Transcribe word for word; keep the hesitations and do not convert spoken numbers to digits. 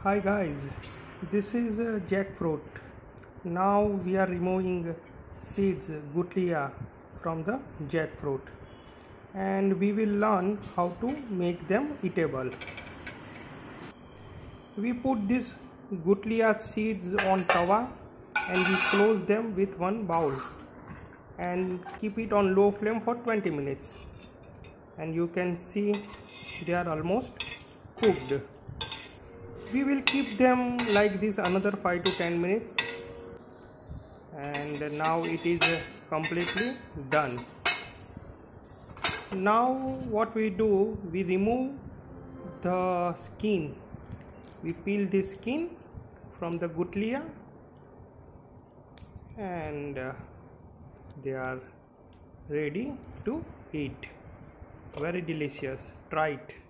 Hi guys, this is uh, jackfruit. Now we are removing seeds, gutlia, from the jackfruit, and we will learn how to make them eatable. We put these gutlia seeds on tawa and we close them with one bowl and keep it on low flame for twenty minutes, and you can see they are almost cooked. We will keep them like this another five to ten minutes, and now it is completely done. Now what we do, we remove the skin. We peel the skin from the gutlia, and uh, they are ready to eat. Very delicious. Try it.